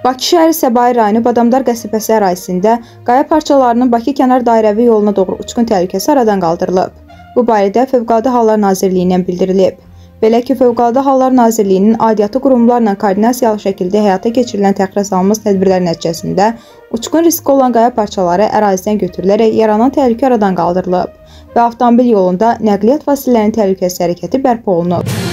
Bakı şəhəri Səbail rayonu Badamdar qəsəbəsi ərazisində qaya parçalarının Bakı kənar dairəvi yoluna doğru uçqun təhlükəsi aradan qaldırılıb. Bu barədə Fövqəladə Hallar Nazirliyindən bildirilib. Belə ki, Fövqəladə Hallar Nazirliyinin aidiyyatı qurumlarla koordinasiyalı şəkildə həyata keçirilən təxirəsalınmaz tədbirlər nəticəsində uçqun riski olan qaya parçaları ərazidən götürülərək yaranan təhlükə aradan qaldırılıb və avtomobil yolunda nəqliyyat vasitələrinin təhlükəsiz hərəkəti bərpa olunub.